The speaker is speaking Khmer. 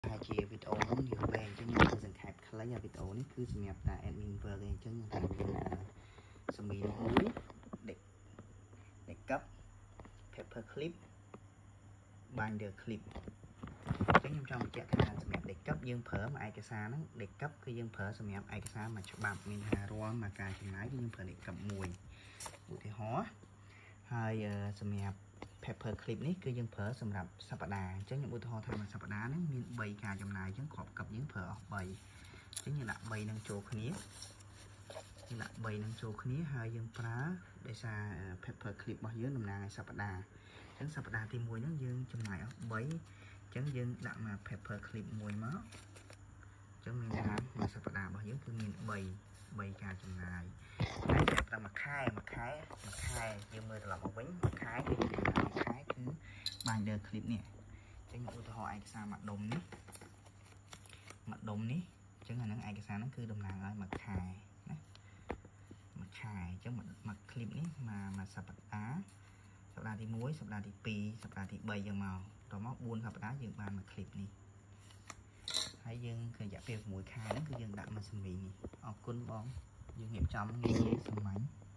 hai chị video cũng nhiều về cho nên là dần hẹp lấy ra video này cứ xem tại admin vừa lên cho nên là sầm mì muối để cấp paper clip binder clip cái trong trong chạy là xem để cấp dương phở mà ai cái xa nó để cấp cái dương phở xem ai cái xa mà chụp bạc mình hà ro mà cài cái máy cái dương phở để cầm mùi bụi thì hóa hai xem paper clip នេះគឺយើងប្រើសម្រាប់សប្តាហ៍អញ្ចឹងខ្ញុំឧទាហរណ៍ថាមួយសប្តាហ៍ហ្នឹងមាន3ការចំណាយអញ្ចឹងគ្រាប់កັບយើងប្រើអស់3អញ្ចឹងយើងដាក់3នឹងចូលគ្នាយើងដាក់3នឹងចូលគ្នាហើយយើងប្រើដោយសារ paper clip របស់យើងតំណាងឲ្យសប្តាហ៍អញ្ចឹងសប្តាហ៍ទី1ហ្នឹងយើងចំណាយអស់3អញ្ចឹងយើងដាក់មក paper clip មួយមកអញ្ចឹងមានថាមួយសប្តាហ៍របស់យើងគឺមាន3ការចំណាយហើយចាប់តាមមួយខែយើងមើលត្រឡប់មកវិញមួយខែគឺbinder clip នេះអញ្ចឹងឧទាហរណ៍ឯកសារមួយដុំនេះអញ្ចឹងអាហ្នឹងឯកសារហ្នឹងគឺតំណាងឲ្យមួយខែណាមួយខែអញ្ចឹងមួយ clip នេះមកសប្តាហ៍ទី1សប្តាហ៍ទី2សប្តាហ៍ទី3យើងមកដល់មក4សប្តាហ៍យើងបានមួយ clip នេះហើយយើងគឺរយៈពេល6ខែហ្នឹងគឺយើងដាក់មកសម្លេងនេះអរគុណបងយើងរៀបចំងាយៗសាមញ្ញ